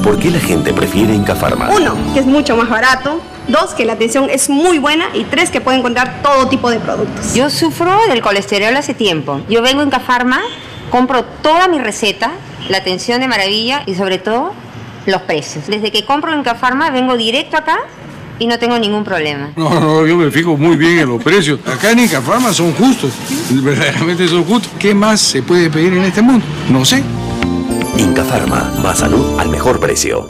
¿Por qué la gente prefiere Incafarma? 1, que es mucho más barato. 2, que la atención es muy buena. Y 3, que puede encontrar todo tipo de productos. Yo sufro del colesterol hace tiempo. Yo vengo a Incafarma, compro toda mi receta, la atención de maravilla y sobre todo los precios. Desde que compro en Incafarma vengo directo acá y no tengo ningún problema. No, yo me fijo muy bien en los precios. Acá en Incafarma son justos, verdaderamente son justos. ¿Qué más se puede pedir en este mundo? No sé. Incafarma, más salud al mejor precio.